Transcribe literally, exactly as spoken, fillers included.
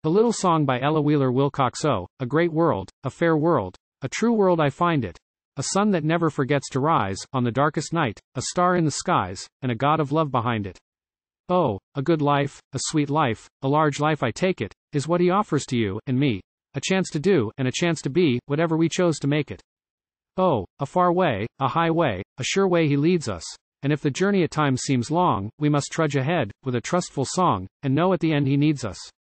A little song by Ella Wheeler Wilcox. Oh, a great world, a fair world, a true world I find it. A sun that never forgets to rise, on the darkest night, a star in the skies, and a God of love behind it. Oh, a good life, a sweet life, a large life I take it, is what he offers to you, and me. A chance to do, and a chance to be, whatever we chose to make it. Oh, a far way, a high way, a sure way he leads us, and if the journey at times seems long, we must trudge ahead, with a trustful song, and know at the end he needs us.